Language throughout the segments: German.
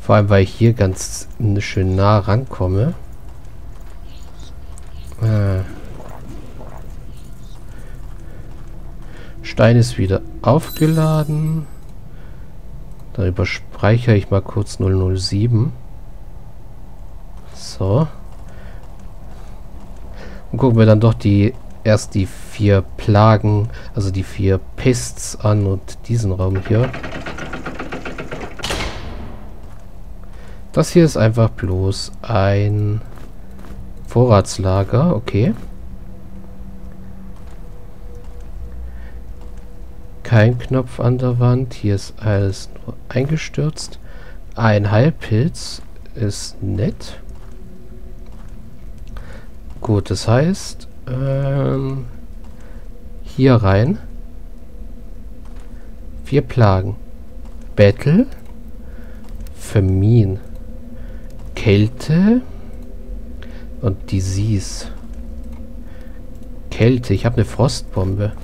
Vor allem, weil ich hier ganz schön nah rankomme. Stein ist wieder aufgeladen. Dann überspeichere ich mal kurz 007. So. Und gucken wir dann doch erst die 4 Plagen, also die 4 Pests an und diesen Raum hier. Das hier ist einfach bloß ein Vorratslager, okay. Kein Knopf an der Wand, hier ist alles nur eingestürzt. Ein Heilpilz ist nett. Gut, das heißt, hier rein. 4 Plagen. Battle. Vermin. Kälte. Und Disease. Kälte. Ich habe eine Frostbombe.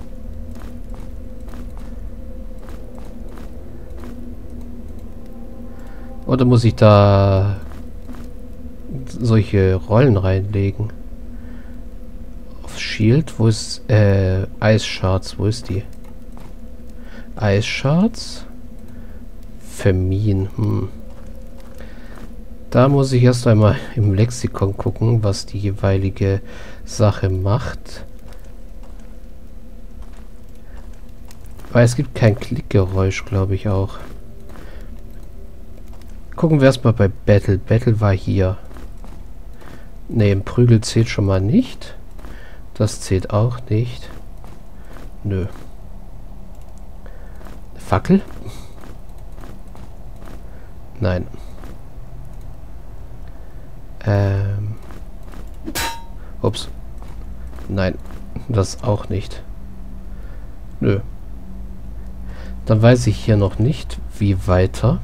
Oder muss ich da solche Rollen reinlegen? Auf Shield, wo ist Ice Shards, wo ist die? Ice Shards? Vermin, Da muss ich erst einmal im Lexikon gucken, was die jeweilige Sache macht. Weil es gibt kein Klickgeräusch, glaube ich auch. Gucken wir erstmal bei Battle. Battle war hier. Ne, im Prügel zählt schon mal nicht. Das zählt auch nicht. Nö. Eine Fackel? Nein. Ups. Nein. Das auch nicht. Nö. Dann weiß ich hier noch nicht, wie weiter.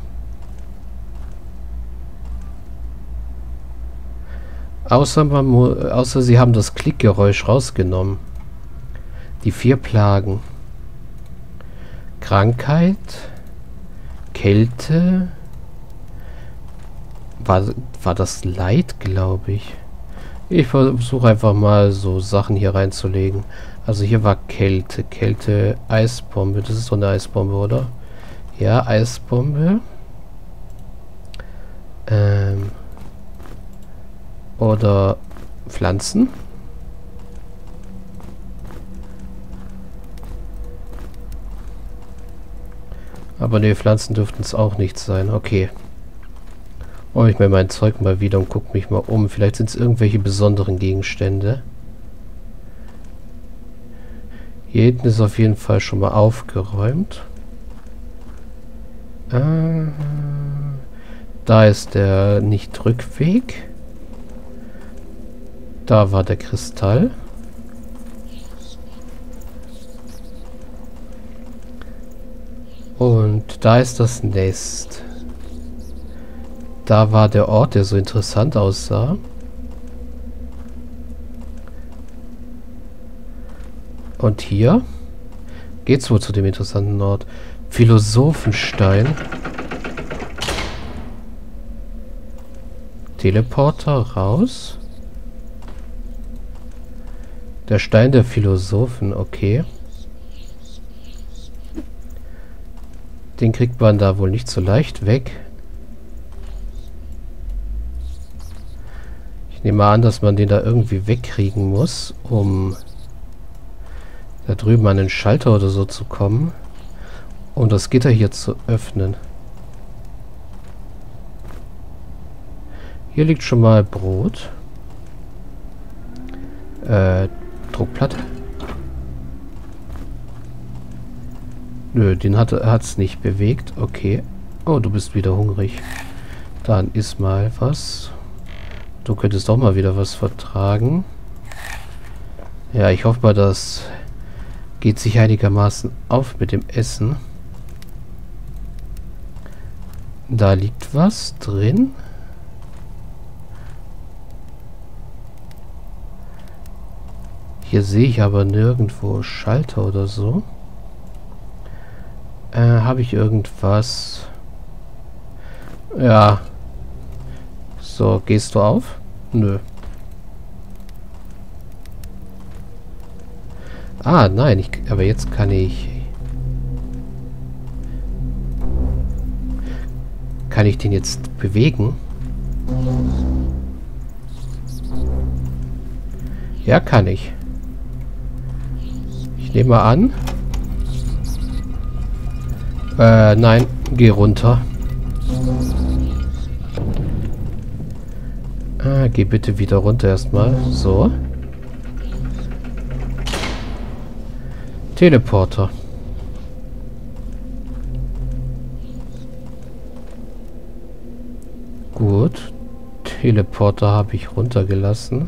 Außer sie haben das Klickgeräusch rausgenommen. Die 4 Plagen. Krankheit. Kälte. War das Leid, glaube ich. Ich versuche einfach mal so Sachen hier reinzulegen. Also hier war Kälte. Kälte, Eisbombe. Das ist so eine Eisbombe, oder? Ja, Eisbombe. Oder Pflanzen. Aber ne, Pflanzen dürften es auch nicht sein. Okay. Oh, ich mir mein Zeug mal wieder und gucke mich mal um. Vielleicht sind es irgendwelche besonderen Gegenstände. Hier hinten ist auf jeden Fall schon mal aufgeräumt. Da ist der Nicht-Rückweg. Da war der Kristall. Und da ist das Nest. Da war der Ort, der so interessant aussah. Und hier geht's wohl zu dem interessanten Ort. Philosophenstein. Teleporter raus. Der Stein der Philosophen, okay. Den kriegt man da wohl nicht so leicht weg. Ich nehme an, dass man den da irgendwie wegkriegen muss, um da drüben an den Schalter oder so zu kommen. Um das Gitter hier zu öffnen. Hier liegt schon mal Brot. Druckplatte. Nö, den hat's nicht bewegt. Okay. Oh, du bist wieder hungrig. Dann iss mal was. Du könntest doch mal wieder was vertragen. Ja, ich hoffe mal, das geht sich einigermaßen auf mit dem Essen. Da liegt was drin. Hier sehe ich aber nirgendwo Schalter oder so. Habe ich irgendwas? Ja. So, gehst du auf? Nö. Ah, nein, aber jetzt kann ich... Kann ich den jetzt bewegen? Ja, kann ich. Ich nehme mal an. Nein, geh runter. Geh bitte wieder runter erstmal. So. Teleporter. Gut. Teleporter habe ich runtergelassen.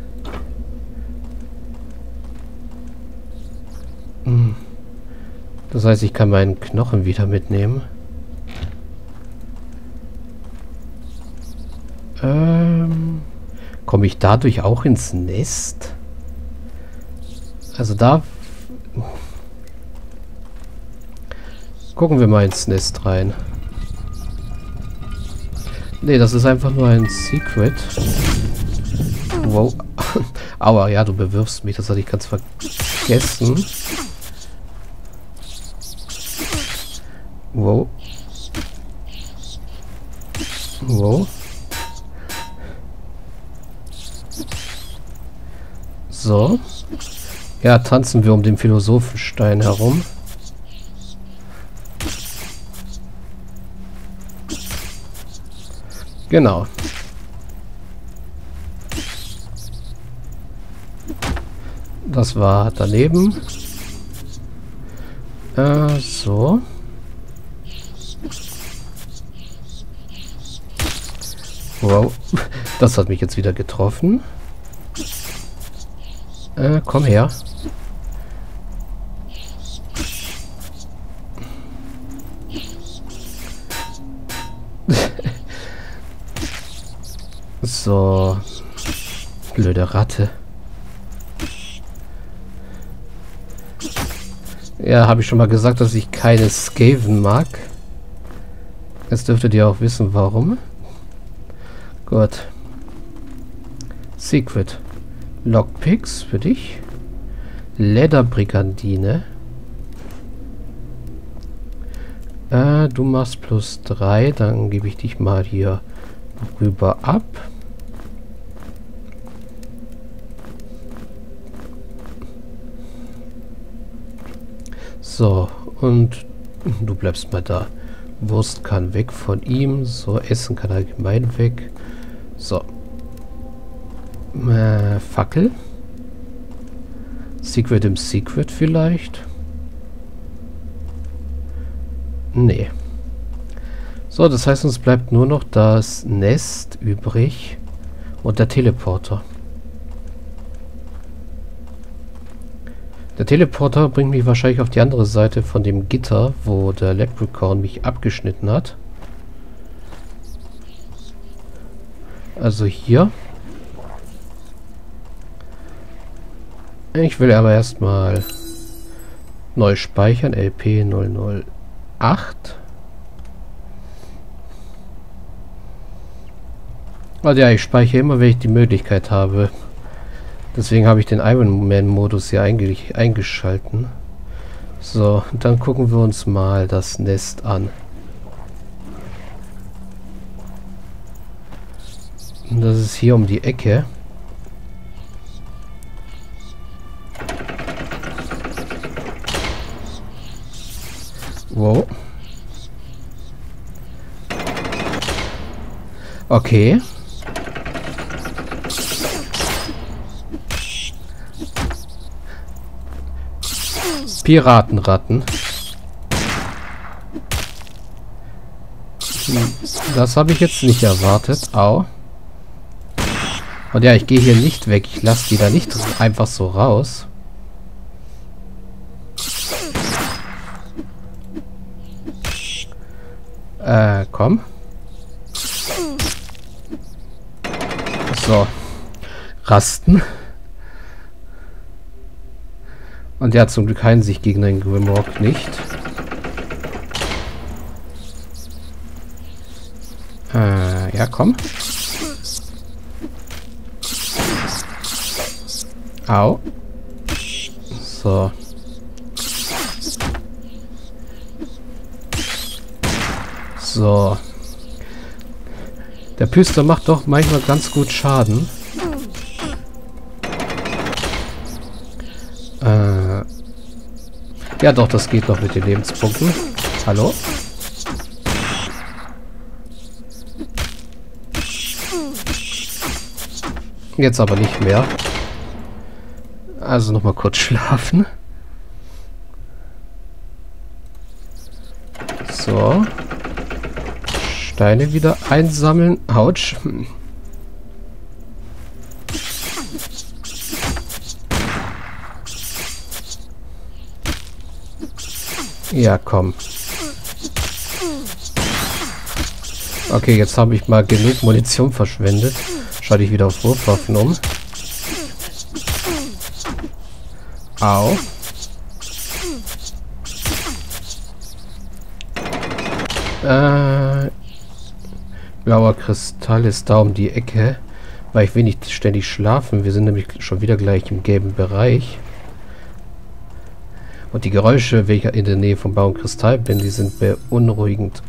Das heißt, ich kann meinen Knochen wieder mitnehmen. Komme ich dadurch auch ins Nest? Also da... Gucken wir mal ins Nest rein. Nee, das ist einfach nur ein Secret. Wow. Aua, ja, du bewirfst mich. Das hatte ich ganz vergessen. Wow. Wow. So. Ja, tanzen wir um den Philosophenstein herum. Genau. Das war daneben. So. Wow. Das hat mich jetzt wieder getroffen. Komm her. So. Blöde Ratte. Ja, habe ich schon mal gesagt, dass ich keine Skaven mag. Jetzt dürftet ihr auch wissen, warum. Gut. Secret. Lockpicks für dich. Lederbrigandine. Du machst +3. Dann gebe ich dich mal hier rüber ab. So, und du bleibst mal da. Wurst kann weg von ihm. So, Essen kann allgemein weg. So. Fackel. Secret im Secret vielleicht. Nee. So, das heißt, uns bleibt nur noch das Nest übrig und der Teleporter. Der Teleporter bringt mich wahrscheinlich auf die andere Seite von dem Gitter, wo der Leprechaun mich abgeschnitten hat. Also hier. Ich will aber erstmal neu speichern. LP 008. Also ja, ich speichere immer, wenn ich die Möglichkeit habe. Deswegen habe ich den Iron Man Modus hier eigentlich eingeschalten. So, und dann gucken wir uns mal das Nest an. Und das ist hier um die Ecke. Wow. Okay. Piratenratten. Das habe ich jetzt nicht erwartet. Au. Und ja, ich gehe hier nicht weg. Ich lasse die da nicht einfach so raus. Komm. So. Rasten. Und ja, zum Glück heilen sich gegen den Grimrock nicht. Ja, komm. Au. So. So. Der Püster macht doch manchmal ganz gut Schaden. Ja doch, das geht noch mit den Lebenspunkten. Hallo? Jetzt aber nicht mehr. Also nochmal kurz schlafen. So. Steine wieder einsammeln. Autsch. Ja, komm. Okay, jetzt habe ich mal genug Munition verschwendet. Schalte ich wieder auf Wurfwaffen um. Au. Blauer Kristall ist da um die Ecke. Weil ich will nicht ständig schlafen. Wir sind nämlich schon wieder gleich im gelben Bereich. Und die Geräusche, wenn ich in der Nähe vom blauen Kristall bin, die sind beunruhigend.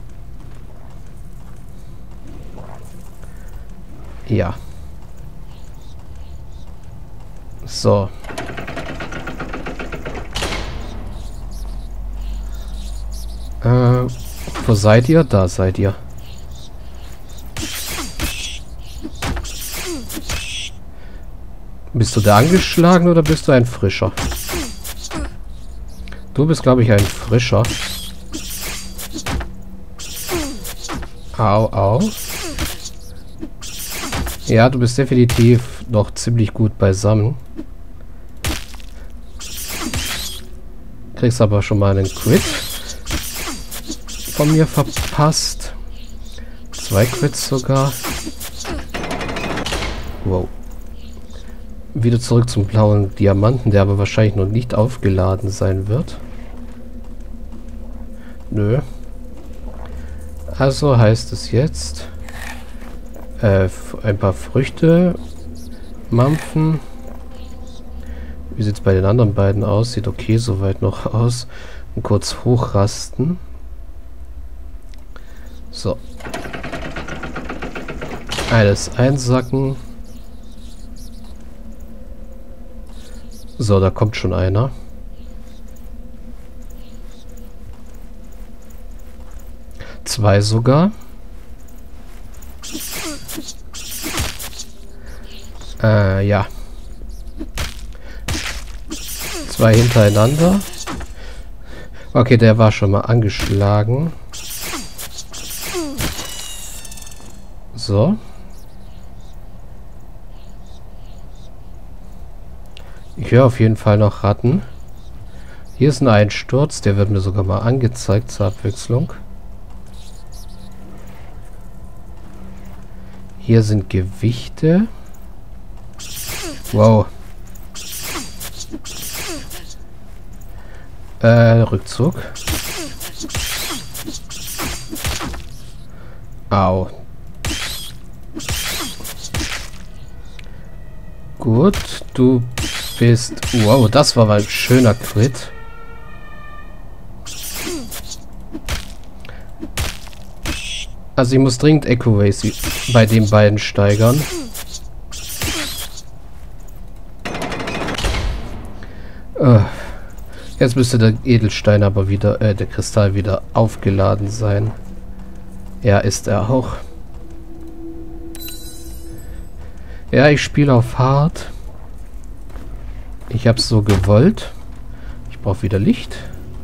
Ja. So. Wo seid ihr? Da seid ihr. Bist du da angeschlagen oder bist du ein Frischer? Du bist, glaube ich, ein Frischer. Au, au. Ja, du bist definitiv noch ziemlich gut beisammen. Kriegst aber schon mal einen Crit von mir verpasst. 2 Crits sogar. Wow. Wieder zurück zum blauen Diamanten, der aber wahrscheinlich noch nicht aufgeladen sein wird. Nö. Also heißt es jetzt ein paar Früchte mampfen. Wie sieht es bei den anderen beiden aus? Sieht okay soweit noch aus. Und kurz hochrasten. So. Alles einsacken. So, da kommt schon einer. Zwei sogar. Ja. 2 hintereinander. Okay, der war schon mal angeschlagen. So. Ich höre auf jeden Fall noch Ratten. Hier ist ein Einsturz, der wird mir sogar mal angezeigt zur Abwechslung. Hier sind Gewichte. Wow. Rückzug. Au. Gut, du bist... Wow, das war mal ein schöner Crit. Also ich muss dringend Accuracy bei den beiden steigern. Jetzt müsste der Edelstein aber wieder, der Kristall wieder aufgeladen sein. Ja, ist er auch. Ja, ich spiele auf hart. Ich hab's so gewollt. Ich brauche wieder Licht.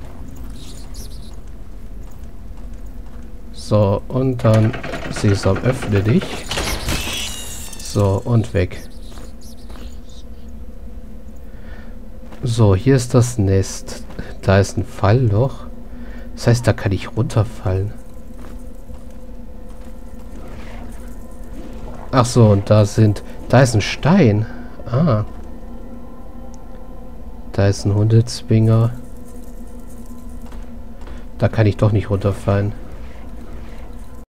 So, und dann Sesam, öffne dich. So, und weg. So, hier ist das Nest. Da ist ein Fallloch. Das heißt, da kann ich runterfallen. Ach so, und da ist ein Stein. Ah. Da ist ein Hundezwinger. Da kann ich doch nicht runterfallen.